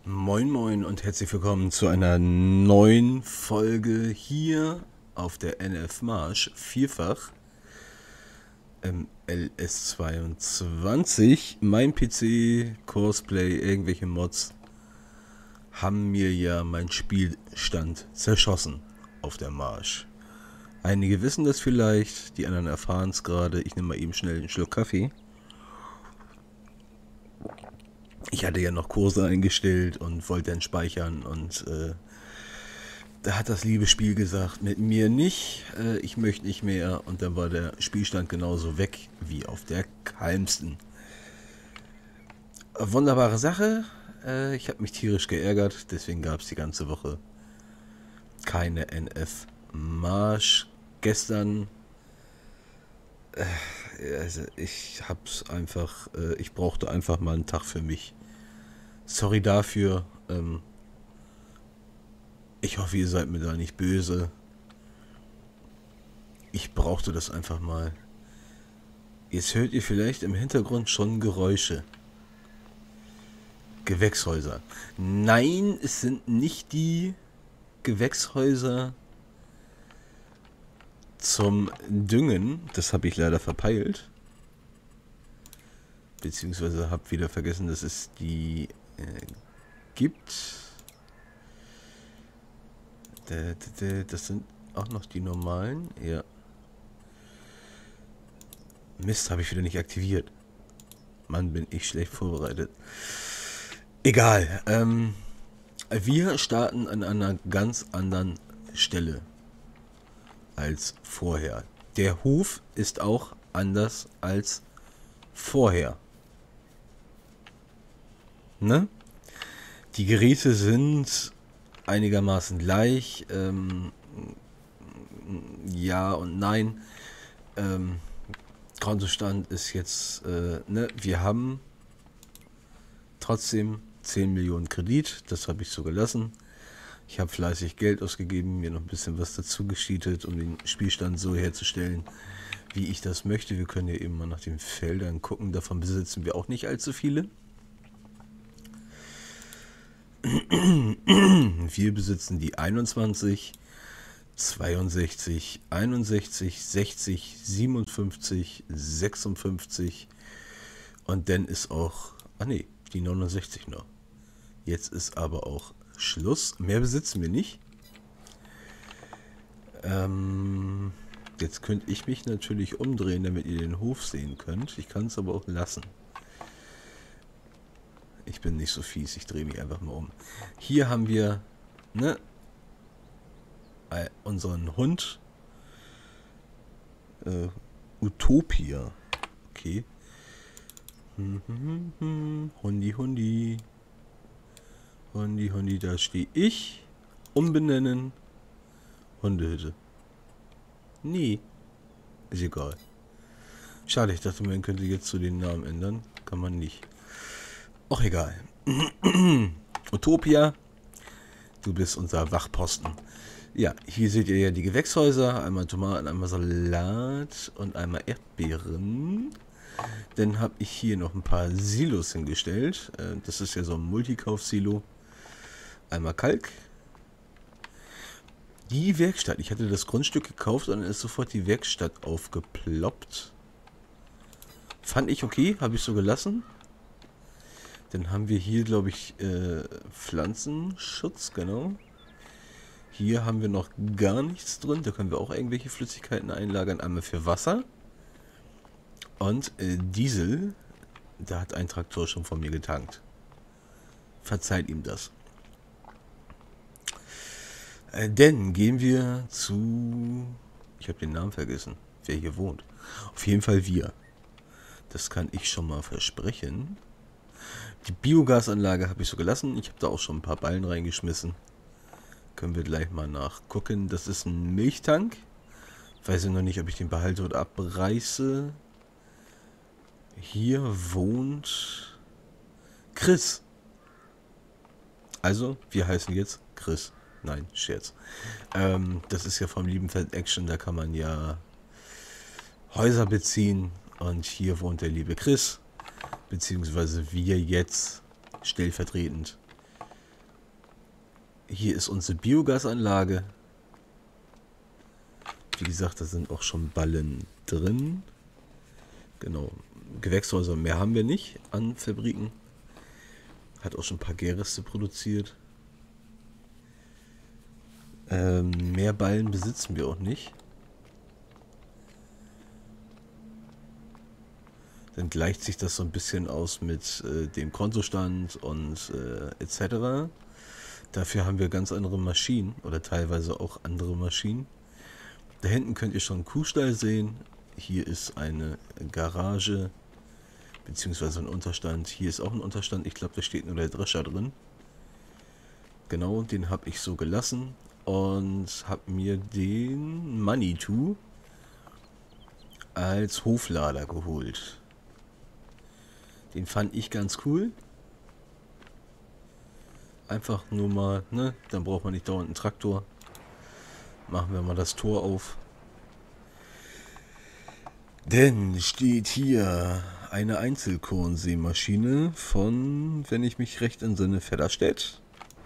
Moin Moin und herzlich willkommen zu einer neuen Folge hier auf der NF Marsch Vierfach im LS22. Mein PC, Cosplay, irgendwelche Mods haben mir ja meinen Spielstand zerschossen auf der Marsch. Einige wissen das vielleicht, die anderen erfahren es gerade. Ich nehme mal eben schnell einen Schluck Kaffee. Ich hatte ja noch Kurse eingestellt und wollte dann speichern und da hat das liebe Spiel gesagt, mit mir nicht, ich möchte nicht mehr, und dann war der Spielstand genauso weg wie auf der kalmsten. Wunderbare Sache, ich habe mich tierisch geärgert, deswegen gab es die ganze Woche keine NF Marsch. Gestern, also ich hab's einfach, ich brauchte einfach mal einen Tag für mich. Sorry dafür, ich hoffe, ihr seid mir da nicht böse. Ich brauchte das einfach mal. Jetzt hört ihr vielleicht im Hintergrund schon Geräusche. Gewächshäuser. Nein, es sind nicht die Gewächshäuser zum Düngen. Das habe ich leider verpeilt. Beziehungsweise habe wieder vergessen, dass es die gibt. Das sind auch noch die normalen. Ja. Mist, habe ich wieder nicht aktiviert. Mann, bin ich schlecht vorbereitet. Egal. Wir starten an einer ganz anderen Stelle als vorher. Der Hof ist auch anders als vorher. Ne? Die Geräte sind einigermaßen gleich. Ja und nein. Kontostand ist jetzt, ne, wir haben trotzdem 10 Millionen Kredit, das habe ich so gelassen. Ich habe fleißig Geld ausgegeben, mir noch ein bisschen was dazu gescheatet, um den Spielstand so herzustellen, wie ich das möchte. Wir können ja eben mal nach den Feldern gucken, davon besitzen wir auch nicht allzu viele. Wir besitzen die 21, 62, 61, 60, 57, 56 und dann ist auch, die 69 noch. Jetzt ist aber auch Schluss. Mehr besitzen wir nicht. Jetzt könnte ich mich natürlich umdrehen, damit ihr den Hof sehen könnt. Ich kann es aber auch lassen. Ich bin nicht so fies, ich drehe mich einfach mal um. Hier haben wir, ne, unseren Hund. Utopia. Okay. Hundi, Hundi. Hundi, Hundi, da stehe ich. Umbenennen. Hundehütte. Nee. Ist egal. Schade, ich dachte, man könnte jetzt so den Namen ändern. Kann man nicht. Auch egal. Utopia. Du bist unser Wachposten. Ja, hier seht ihr ja die Gewächshäuser. Einmal Tomaten, einmal Salat und einmal Erdbeeren. Dann habe ich hier noch ein paar Silos hingestellt. Das ist ja so ein Multikauf-Silo. Einmal Kalk. Die Werkstatt. Ich hatte das Grundstück gekauft und dann ist sofort die Werkstatt aufgeploppt. Fand ich okay, habe ich so gelassen. Dann haben wir hier, glaube ich, Pflanzenschutz, genau. Hier haben wir noch gar nichts drin. Da können wir auch irgendwelche Flüssigkeiten einlagern. Einmal für Wasser. Und Diesel. Da hat ein Traktor schon von mir getankt. Verzeiht ihm das. Dann gehen wir zu... Ich habe den Namen vergessen, wer hier wohnt. Auf jeden Fall wir. Das kann ich schon mal versprechen. Die Biogasanlage habe ich so gelassen. Ich habe da auch schon ein paar Ballen reingeschmissen. Können wir gleich mal nachgucken. Das ist ein Milchtank. Weiß ich noch nicht, ob ich den behalte oder abreiße. Hier wohnt Chris. Also, wir heißen jetzt Chris. Nein, Scherz. Das ist ja vom Liebenfeld Action. Da kann man ja Häuser beziehen. Und hier wohnt der liebe Chris. Beziehungsweise wir jetzt stellvertretend. Hier ist unsere Biogasanlage. Wie gesagt, da sind auch schon Ballen drin. Genau. Gewächshäuser mehr haben wir nicht an Fabriken. Hat auch schon ein paar Gärreste produziert. Mehr Ballen besitzen wir auch nicht. Dann gleicht sich das so ein bisschen aus mit dem Kontostand und etc. Dafür haben wir ganz andere Maschinen oder teilweise auch andere Maschinen. Da hinten könnt ihr schon einen Kuhstall sehen. Hier ist eine Garage beziehungsweise ein Unterstand. Hier ist auch ein Unterstand. Ich glaube, da steht nur der Drescher drin. Genau, den habe ich so gelassen und habe mir den Manitou als Hoflader geholt. Den fand ich ganz cool. Einfach nur mal, ne? Dann braucht man nicht dauernd einen Traktor. Machen wir mal das Tor auf. Denn steht hier eine Einzelkornsämaschine von, wenn ich mich recht entsinne, Fedderstedt.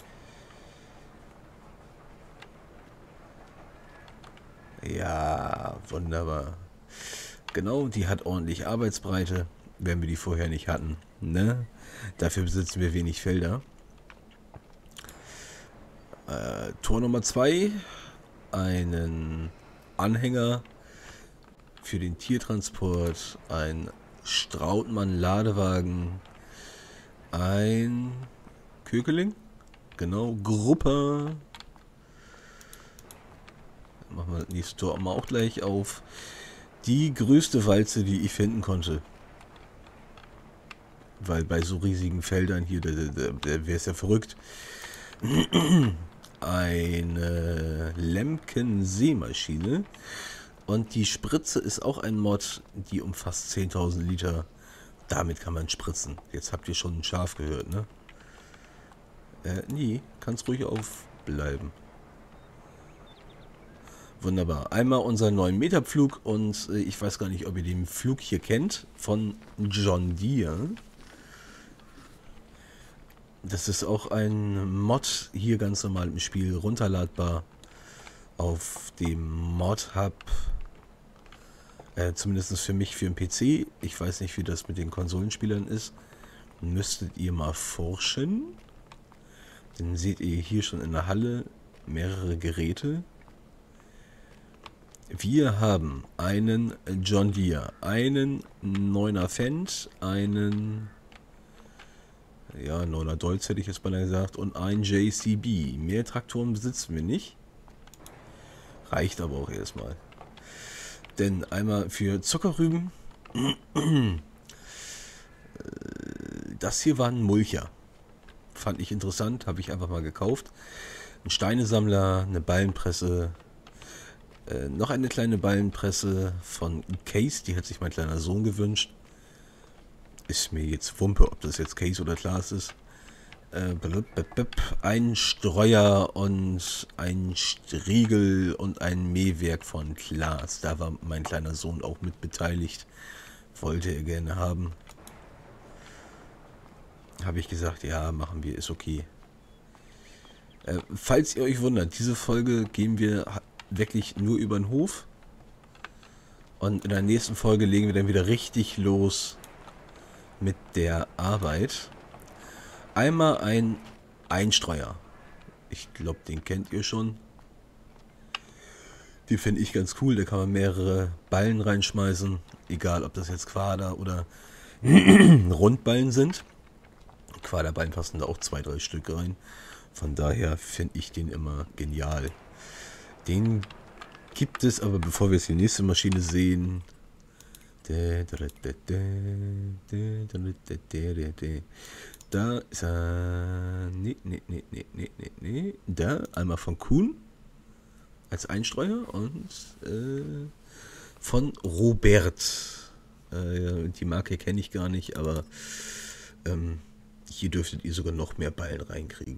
Ja, wunderbar. Genau, die hat ordentlich Arbeitsbreite, wenn wir die vorher nicht hatten. Ne? Dafür besitzen wir wenig Felder. Tor Nummer 2, einen Anhänger für den Tiertransport, ein Strautmann-Ladewagen, ein Kökeling, genau, Gruppe. Machen wir das nächste Tor mal auch gleich auf. Die größte Walze, die ich finden konnte. Weil bei so riesigen Feldern hier, der wäre es ja verrückt. Eine Lemken-Sämaschine. Und die Spritze ist auch ein Mod, die umfasst 10.000 Liter. Damit kann man spritzen. Jetzt habt ihr schon ein Schaf gehört, ne? Nee, kann's ruhig aufbleiben. Wunderbar. Einmal unseren neuen Metapflug und ich weiß gar nicht, ob ihr den Flug hier kennt, von John Deere. Das ist auch ein Mod, hier ganz normal im Spiel runterladbar. Auf dem Mod-Hub, zumindest für mich, für den PC. Ich weiß nicht, wie das mit den Konsolenspielern ist. Müsstet ihr mal forschen. Dann seht ihr hier schon in der Halle mehrere Geräte. Wir haben einen John Deere, einen 9er Fendt, einen 9er Deutz hätte ich jetzt beinahe gesagt und einen JCB. Mehr Traktoren besitzen wir nicht. Reicht aber auch erstmal. Denn einmal für Zuckerrüben. Das hier war ein Mulcher. Fand ich interessant, habe ich einfach mal gekauft. Ein Steinesammler, eine Ballenpresse. Noch eine kleine Ballenpresse von Case, die hat sich mein kleiner Sohn gewünscht. Ist mir jetzt Wumpe, ob das jetzt Case oder Klaas ist. Ein Streuer und ein Striegel und ein Mähwerk von Klaas. Da war mein kleiner Sohn auch mit beteiligt. Wollte er gerne haben. Habe ich gesagt, ja, machen wir, ist okay. Falls ihr euch wundert, diese Folge gehen wir wirklich nur über den Hof. Und in der nächsten Folge legen wir dann wieder richtig los mit der Arbeit. Einmal ein Einstreuer. Ich glaube, den kennt ihr schon. Den finde ich ganz cool. Da kann man mehrere Ballen reinschmeißen. Egal, ob das jetzt Quader oder Rundballen sind. Quaderballen passen da auch 2-3 Stück rein. Von daher finde ich den immer genial. Den gibt es aber, bevor wir jetzt die nächste Maschine sehen. Da ist er. Nee. Da einmal von Kuhn als Einstreuer und von Robert. Die Marke kenne ich gar nicht, aber hier dürftet ihr sogar noch mehr Ballen reinkriegen.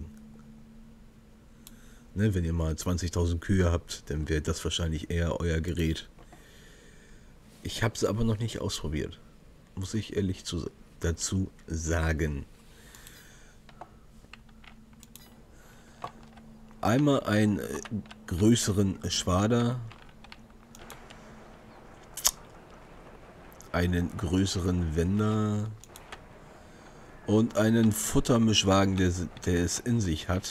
Ne, wenn ihr mal 20.000 Kühe habt, dann wäre das wahrscheinlich eher euer Gerät. Ich habe es aber noch nicht ausprobiert. Muss ich ehrlich dazu sagen. Einmal einen größeren Schwader, einen größeren Wender und einen Futtermischwagen, der es in sich hat.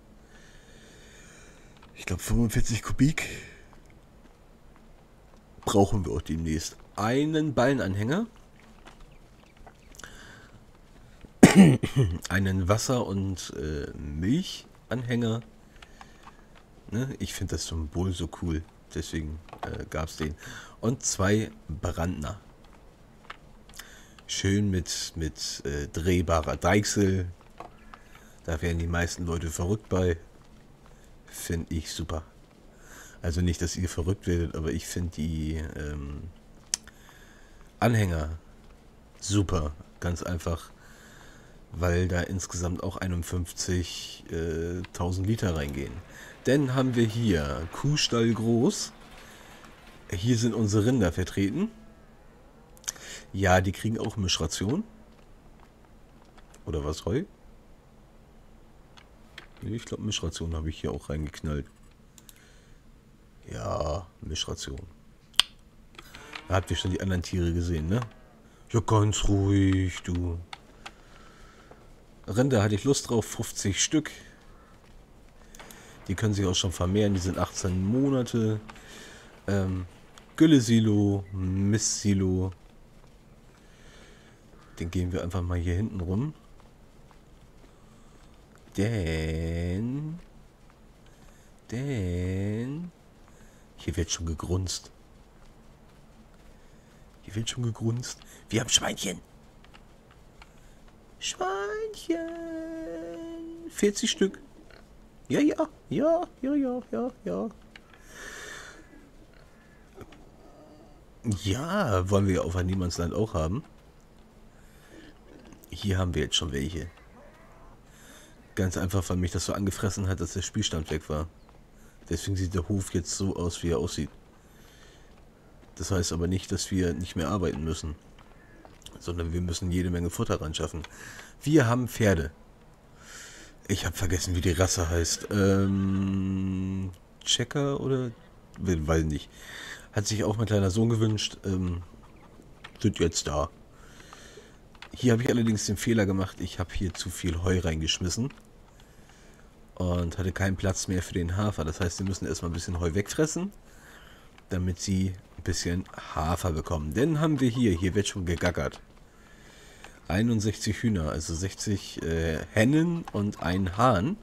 Ich glaube 45 Kubik. Brauchen wir auch demnächst. Einen Ballenanhänger, einen Wasser- und Milchanhänger. Ne? Ich finde das Symbol so cool, deswegen gab es den. Und 2 Brandner. Schön mit drehbarer Deichsel. Da wären die meisten Leute verrückt bei. Finde ich super. Also nicht, dass ihr verrückt werdet, aber ich finde die Anhänger super. Ganz einfach, weil da insgesamt auch 51.000 Liter reingehen. Dann haben wir hier Kuhstall groß. Hier sind unsere Rinder vertreten. Ja, die kriegen auch Mischration. Oder was, Heu? Nee, ich glaube Mischration habe ich hier auch reingeknallt. Ja, Mischration. Da habt ihr schon die anderen Tiere gesehen, ne? Ja, ganz ruhig, du. Rinder hatte ich Lust drauf, 50 Stück. Die können sich auch schon vermehren, die sind 18 Monate. Gülle-Silo, Mist-Silo. Den gehen wir einfach mal hier hinten rum. Denn hier wird schon gegrunzt. Hier wird schon gegrunzt. Wir haben Schweinchen. Schweinchen. 40 Stück. Ja. Ja, wollen wir auf ein Niemandsland auch haben. Hier haben wir jetzt schon welche. Ganz einfach, weil mich das so angefressen hat, dass der Spielstand weg war. Deswegen sieht der Hof jetzt so aus, wie er aussieht. Das heißt aber nicht, dass wir nicht mehr arbeiten müssen. Sondern wir müssen jede Menge Futter ran schaffen. Wir haben Pferde. Ich habe vergessen, wie die Rasse heißt. Checker oder? Weiß nicht. Hat sich auch mein kleiner Sohn gewünscht. Sind jetzt da. Hier habe ich allerdings den Fehler gemacht. Ich habe hier zu viel Heu reingeschmissen. Und hatte keinen Platz mehr für den Hafer. Das heißt, sie müssen erstmal ein bisschen Heu wegfressen, damit sie ein bisschen Hafer bekommen. Denn haben wir hier wird schon gegackert. 61 Hühner, also 60 Hennen und ein Hahn.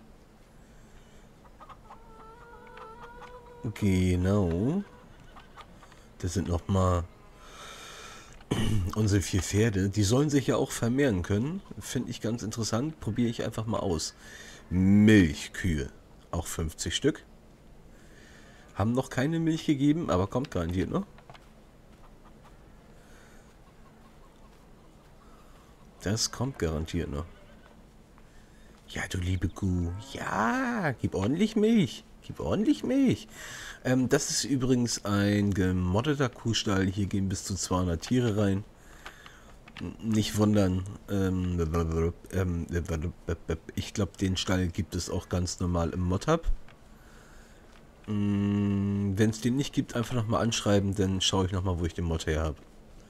Genau. Das sind nochmal unsere 4 Pferde. Die sollen sich ja auch vermehren können. Finde ich ganz interessant. Probiere ich einfach mal aus. Milchkühe. Auch 50 Stück. Haben noch keine Milch gegeben, aber kommt garantiert noch. Das kommt garantiert noch. Ja, du liebe Kuh. Ja, gib ordentlich Milch. Gib ordentlich Milch. Das ist übrigens ein gemoddeter Kuhstall. Hier gehen bis zu 200 Tiere rein. Nicht wundern. Ich glaube, den Stall gibt es auch ganz normal im Mod-Hub. Wenn es den nicht gibt, einfach nochmal anschreiben, dann schaue ich nochmal, wo ich den Mod her habe.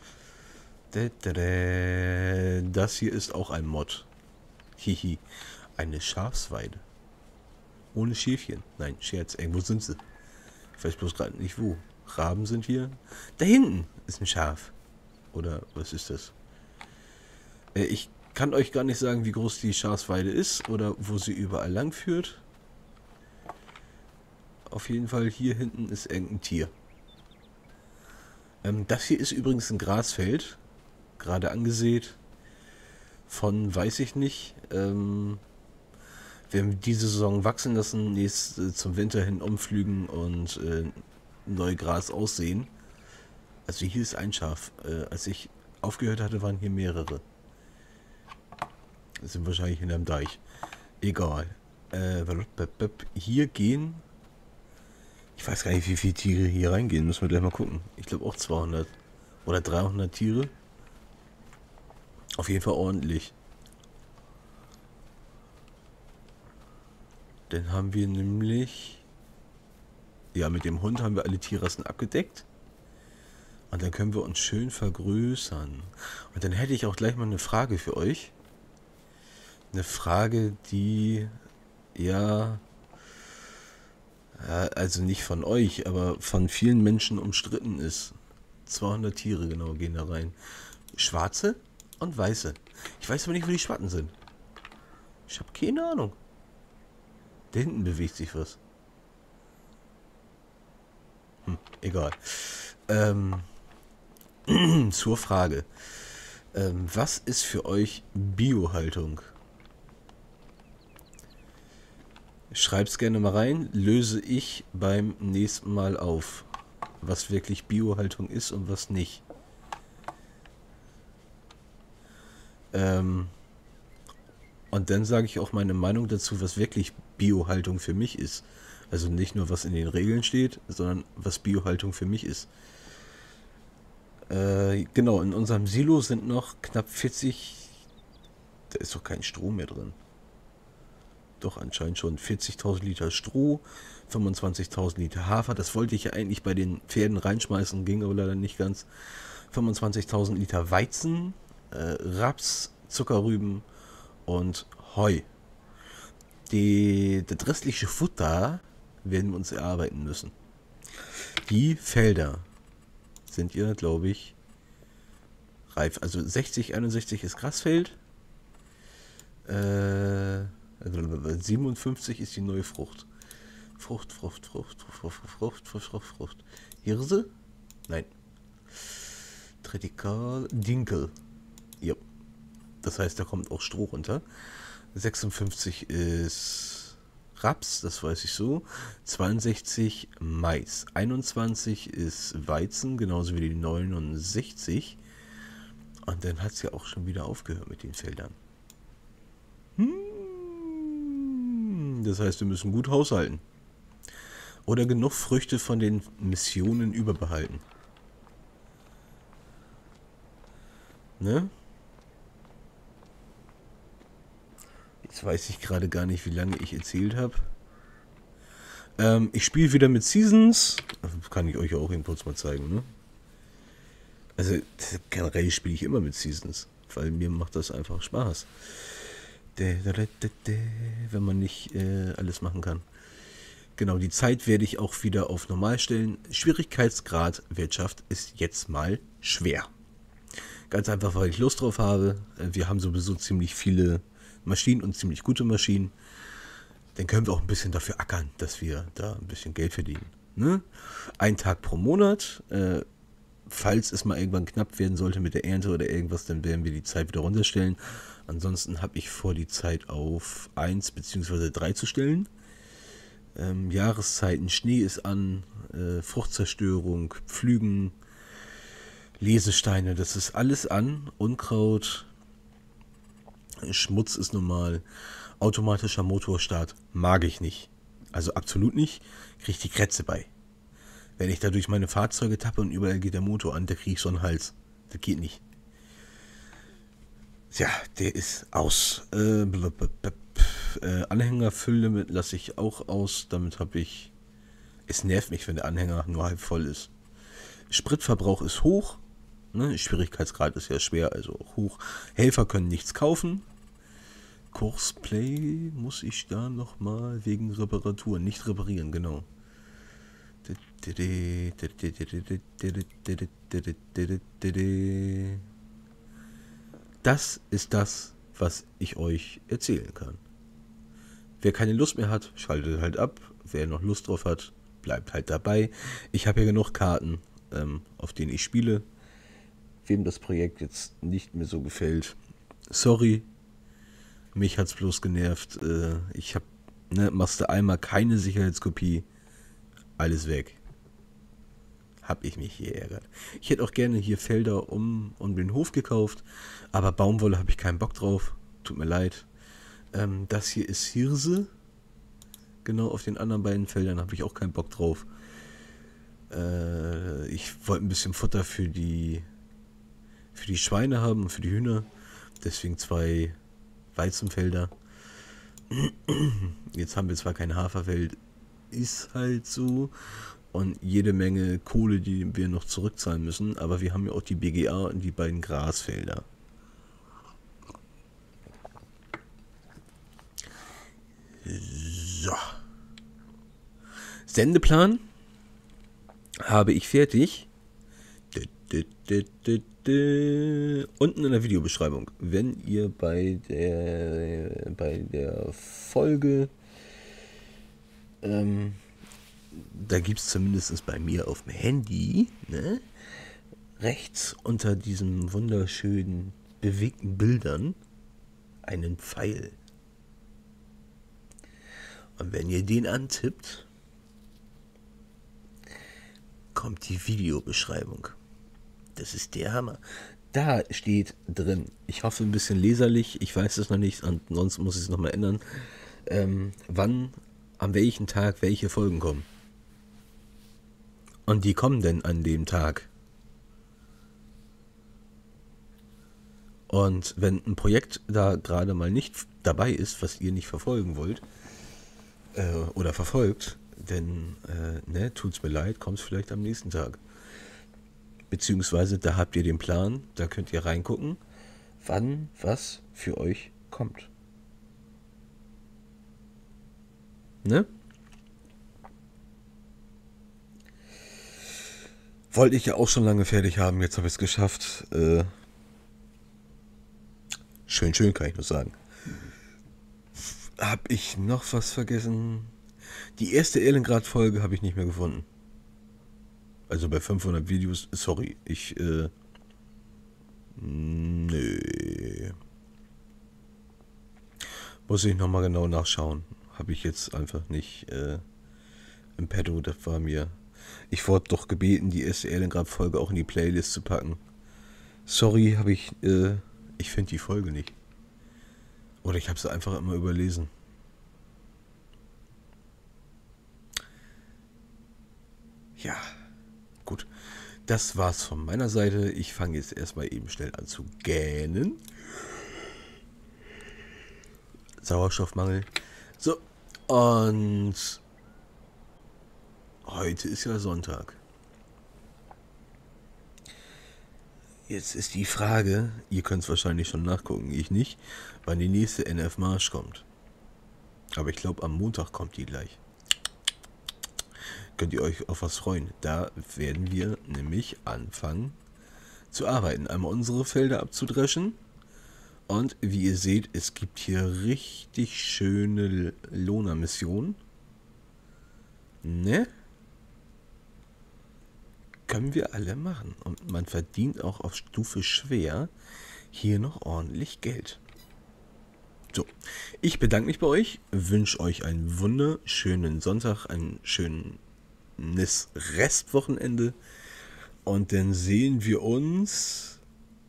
Das hier ist auch ein Mod. Hihi. Eine Schafsweide. Ohne Schäfchen. Nein, Scherz. Irgendwo sind sie. Ich weiß bloß gerade nicht wo. Raben sind hier. Da hinten ist ein Schaf. Oder was ist das? Ich kann euch gar nicht sagen, wie groß die Schafsweide ist oder wo sie überall lang führt. Auf jeden Fall hier hinten ist irgendein Tier. Das hier ist übrigens ein Grasfeld. Gerade angesät. Von weiß ich nicht. Werden wir diese Saison wachsen lassen, zum Winter hin umflügen und neu Gras aussehen. Also hier ist ein Schaf. Als ich aufgehört hatte, waren hier mehrere. Das sind wahrscheinlich in einem Deich. Egal. Hier gehen... Ich weiß gar nicht, wie viele Tiere hier reingehen. Müssen wir gleich mal gucken. Ich glaube auch 200 oder 300 Tiere. Auf jeden Fall ordentlich. Dann haben wir nämlich... Ja, mit dem Hund haben wir alle Tierrassen abgedeckt. Und dann können wir uns schön vergrößern. Und dann hätte ich auch gleich mal eine Frage für euch. Eine Frage, die... Ja... Also nicht von euch, aber von vielen Menschen umstritten ist. 200 Tiere genau gehen da rein. Schwarze und weiße. Ich weiß aber nicht, wo die Schwatten sind. Ich habe keine Ahnung. Da hinten bewegt sich was. Egal. Zur Frage. Was ist für euch Biohaltung? Schreib's gerne mal rein. Löse ich beim nächsten Mal auf, was wirklich Biohaltung ist und was nicht. Und dann sage ich auch meine Meinung dazu, was wirklich Biohaltung für mich ist. Also nicht nur, was in den Regeln steht, sondern was Biohaltung für mich ist. Genau, in unserem Silo sind noch knapp 40... Da ist doch kein Stroh mehr drin. Doch, anscheinend schon 40.000 Liter Stroh, 25.000 Liter Hafer. Das wollte ich ja eigentlich bei den Pferden reinschmeißen, ging aber leider nicht ganz. 25.000 Liter Weizen, Raps, Zuckerrüben und Heu. Das restliche Futter werden wir uns erarbeiten müssen. Die Felder sind ja, glaube ich, reif. Also 60, 61 ist Grasfeld. 57 ist die neue Frucht. Frucht. Hirse? Nein. Tritikal. Dinkel. Ja. Das heißt, da kommt auch Stroh runter. 56 ist Raps, das weiß ich so. 62 Mais. 21 ist Weizen, genauso wie die 69. Und dann hat es ja auch schon wieder aufgehört mit den Feldern. Das heißt, wir müssen gut haushalten. Oder genug Früchte von den Missionen überbehalten. Ne? Jetzt weiß ich gerade gar nicht, wie lange ich erzählt habe. Ich spiele wieder mit Seasons. Kann ich euch auch eben kurz mal zeigen, ne? Also generell spiele ich immer mit Seasons, weil mir macht das einfach Spaß. Wenn man nicht alles machen kann. Genau, die Zeit werde ich auch wieder auf normal stellen. Schwierigkeitsgrad Wirtschaft ist jetzt mal schwer. Ganz einfach, weil ich Lust drauf habe. Wir haben sowieso ziemlich viele Maschinen und ziemlich gute Maschinen. Dann können wir auch ein bisschen dafür ackern, dass wir da ein bisschen Geld verdienen. Ne? Ein Tag pro Monat. Falls es mal irgendwann knapp werden sollte mit der Ernte oder irgendwas, dann werden wir die Zeit wieder runterstellen. Ansonsten habe ich vor, die Zeit auf 1 bzw. 3 zu stellen. Jahreszeiten, Schnee ist an, Fruchtzerstörung, Pflügen, Lesesteine, das ist alles an. Unkraut, Schmutz ist normal. Automatischer Motorstart mag ich nicht. Also absolut nicht. Kriege ich die Krätze bei. Wenn ich da durch meine Fahrzeuge tappe und überall geht der Motor an, da kriege ich so einen Hals. Das geht nicht. Tja, der ist aus. Anhängerfülle lasse ich auch aus. Damit habe ich... Es nervt mich, wenn der Anhänger nur halb voll ist. Spritverbrauch ist hoch. Ne? Schwierigkeitsgrad ist ja schwer, also hoch. Helfer können nichts kaufen. Kursplay muss ich da nochmal wegen Reparatur. Nicht reparieren, genau. Das ist das, was ich euch erzählen kann. Wer keine Lust mehr hat, schaltet halt ab. Wer noch Lust drauf hat, bleibt halt dabei. Ich habe ja genug Karten, auf denen ich spiele. Wem das Projekt jetzt nicht mehr so gefällt, sorry. Mich hat's bloß genervt. Ich habe, machst du einmal keine Sicherheitskopie, alles weg. Hab ich mich hier ärgert. Ich hätte auch gerne hier Felder um den Hof gekauft, aber Baumwolle habe ich keinen Bock drauf. Tut mir leid. Das hier ist Hirse. Genau, auf den anderen beiden Feldern habe ich auch keinen Bock drauf. Ich wollte ein bisschen Futter für die Schweine haben und für die Hühner. Deswegen 2 Weizenfelder. Jetzt haben wir zwar kein Haferfeld, ist halt so. Und jede Menge Kohle, die wir noch zurückzahlen müssen. Aber wir haben ja auch die BGA und die beiden Grasfelder. So. Sendeplan habe ich fertig. Unten in der Videobeschreibung. Wenn ihr bei der Folge, da gibt es zumindest bei mir auf dem Handy, ne, rechts unter diesen wunderschönen bewegten Bildern einen Pfeil. Und wenn ihr den antippt, kommt die Videobeschreibung. Das ist der Hammer. Da steht drin, ich hoffe ein bisschen leserlich, ich weiß es noch nicht, ansonsten muss ich es nochmal ändern, wann, an welchem Tag welche Folgen kommen. Und die kommen denn an dem Tag. Und wenn ein Projekt da gerade mal nicht dabei ist, was ihr nicht verfolgen wollt, oder verfolgt, dann tut's mir leid, kommt es vielleicht am nächsten Tag. Beziehungsweise da habt ihr den Plan, da könnt ihr reingucken, wann was für euch kommt. Ne? Wollte ich ja auch schon lange fertig haben, jetzt habe ich es geschafft. Schön, kann ich nur sagen. Hab ich noch was vergessen? Die erste Erlengrad-Folge habe ich nicht mehr gefunden. Also bei 500 Videos, sorry, nö. Muss ich nochmal genau nachschauen. Habe ich jetzt einfach nicht im Petto, das war mir... Ich wurde doch gebeten, die erste Erlengrad-Folge auch in die Playlist zu packen. Sorry, habe ich... ich finde die Folge nicht. Oder ich habe sie einfach immer überlesen. Ja, gut. Das war's von meiner Seite. Ich fange jetzt erstmal eben schnell an zu gähnen. Sauerstoffmangel. So, und heute ist ja Sonntag. Jetzt ist die Frage, ihr könnt es wahrscheinlich schon nachgucken, ich nicht, wann die nächste NF Marsch kommt. Aber ich glaube, am Montag kommt die gleich. Könnt ihr euch auf was freuen. Da werden wir nämlich anfangen zu arbeiten. Einmal unsere Felder abzudreschen. Und wie ihr seht, es gibt hier richtig schöne Lohnermissionen. Ne? Können wir alle machen. Und man verdient auch auf Stufe schwer hier noch ordentlich Geld. So, ich bedanke mich bei euch, wünsche euch einen wunderschönen Sonntag, ein schönes Restwochenende und dann sehen wir uns,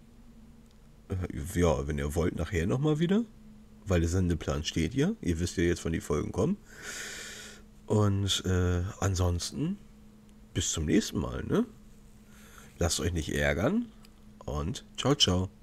ja, wenn ihr wollt, nachher nochmal wieder, weil der Sendeplan steht ja, ihr wisst ja jetzt, wann die Folgen kommen. Und ansonsten, bis zum nächsten Mal, ne? Lasst euch nicht ärgern und ciao, ciao.